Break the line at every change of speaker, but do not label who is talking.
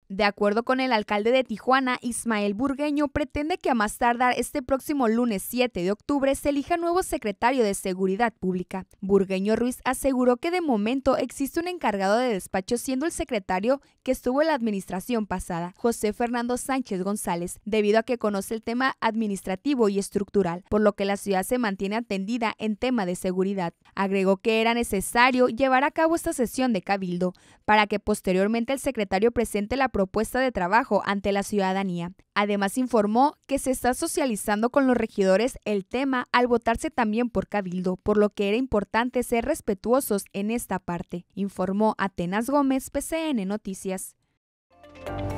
De acuerdo con el alcalde de Tijuana, Ismael Burgueño, pretende que a más tardar este próximo lunes 7 de octubre se elija nuevo secretario de Seguridad Pública. Burgueño Ruiz aseguró que de momento existe un encargado de despacho, siendo el secretario que estuvo en la administración pasada, José Fernando Sánchez González, debido a que conoce el tema administrativo y estructural, por lo que la ciudad se mantiene atendida en tema de seguridad. Agregó que era necesario llevar a cabo esta sesión de cabildo para que posteriormente el secretario presente la propuesta de trabajo ante la ciudadanía. Además, informó que se está socializando con los regidores el tema al votarse también por cabildo, por lo que era importante ser respetuosos en esta parte, informó Atenas Gómez, PCN Noticias.